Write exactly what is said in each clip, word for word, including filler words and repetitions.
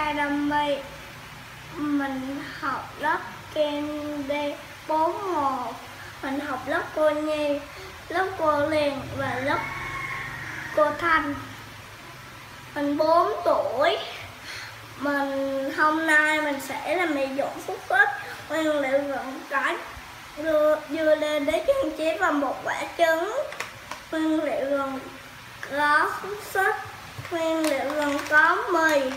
ta đam mê. Mình học lớp Candy bốn một, mình học lớp cô Nhi, lớp cô Liền và lớp cô Thanh. Mình bốn tuổi. Mình hôm nay mình sẽ làm mì Dũng Phúc Xích. Nguyên liệu gồm có dưa lê đế trang trí và một quả trứng. Nguyên liệu gồm có Phúc Xích. Nguyên liệu gồm có mì,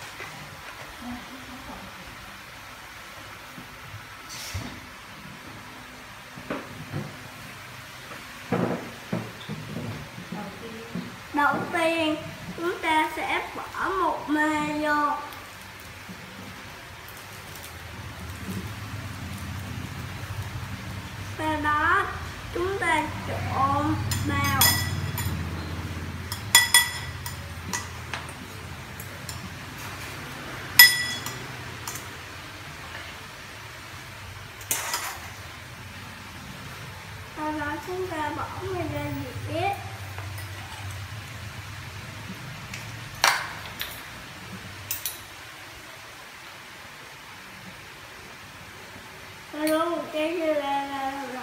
đầu tiên chúng ta sẽ bỏ một mê vô, sau đó chúng ta trộn vào. Sau đó chúng ta bỏ mì ra dĩa. Sau đó một cái dưa lê ra rồi.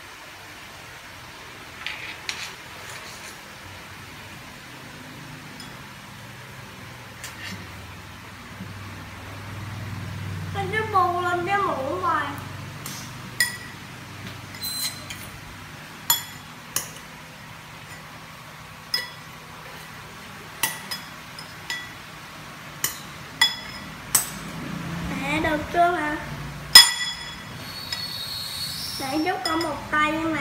Mình sẽ bù lên cái muỗng ngoài. Để được chưa mà. Để giúp có một tay mà.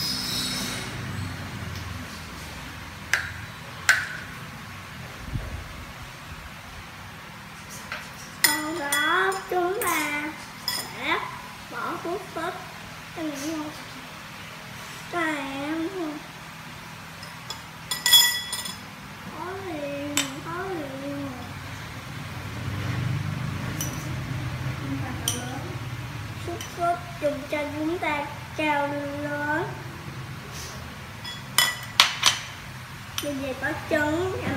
Sau đó chúng ta sẽ bỏ Phúc Xích cái này vô. Cái này em có liền, có liền. Phúc Xích dùng cho chúng ta cao lớn. Bây giờ có trứng nha.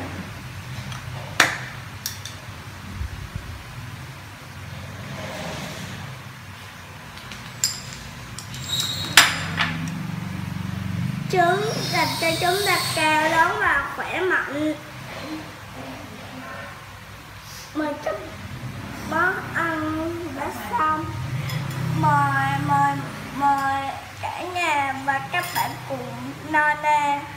Trứng làm cho chúng ta cao lớn và khỏe mạnh. Mời các món ăn đã xong. Mời mời mời cả nhà và các bạn cùng no nê.